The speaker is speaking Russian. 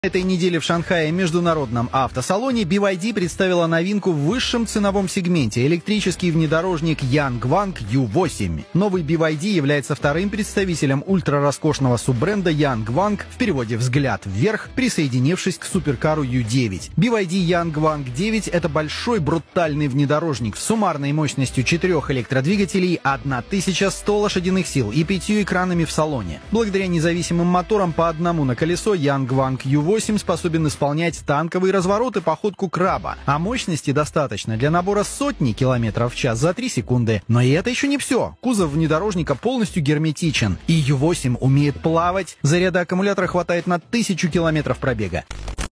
Этой неделе в Шанхае международном автосалоне BYD представила новинку в высшем ценовом сегменте – электрический внедорожник Yangwang U8. Новый BYD является вторым представителем ультрароскошного суббренда Yangwang, в переводе «взгляд вверх», присоединившись к суперкару U9. BYD Yangwang 9 – это большой брутальный внедорожник с суммарной мощностью 4 электродвигателей, 1100 лошадиных сил и 5 экранами в салоне. Благодаря независимым моторам по одному на колесо Yangwang U8 способен исполнять танковые развороты по походку краба, а мощности достаточно для набора сотни километров в час за 3 секунды. Но и это еще не все. Кузов внедорожника полностью герметичен, и U8 умеет плавать. Заряда аккумулятора хватает на 1000 километров пробега.